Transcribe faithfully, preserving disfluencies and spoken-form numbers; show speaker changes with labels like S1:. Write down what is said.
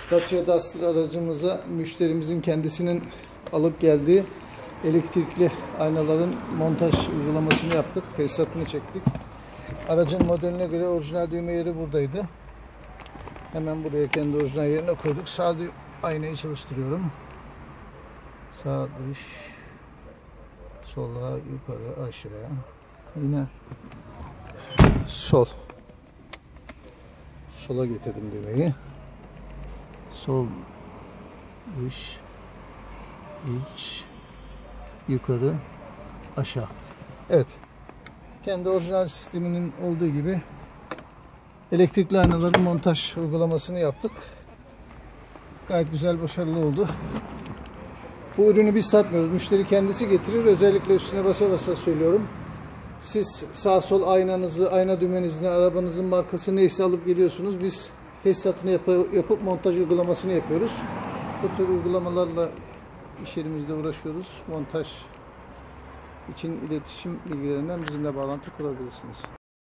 S1: Dacia Duster aracımıza müşterimizin kendisinin alıp geldiği elektrikli aynaların montaj uygulamasını yaptık. Tesisatını çektik. Aracın modeline göre orijinal düğme yeri buradaydı. Hemen buraya kendi orijinal yerine koyduk. Sağ aynayı çalıştırıyorum. Sağ dış, sola, yukarı, aşağıya. Yine sol. Sola getirdim düğmeyi. Sol, dış, iç, yukarı, aşağı. Evet. Kendi orijinal sisteminin olduğu gibi elektrikli aynaların montaj uygulamasını yaptık. Gayet güzel, başarılı oldu. Bu ürünü biz satmıyoruz. Müşteri kendisi getirir. Özellikle üstüne basa basa söylüyorum. Siz sağ sol aynanızı, ayna düğmenizini, arabanızın markası neyse alıp geliyorsunuz. Biz tesisatını yap yapıp montaj uygulamasını yapıyoruz. Bu tür uygulamalarla iş yerimizde uğraşıyoruz. Montaj için iletişim bilgilerinden bizimle bağlantı kurabilirsiniz.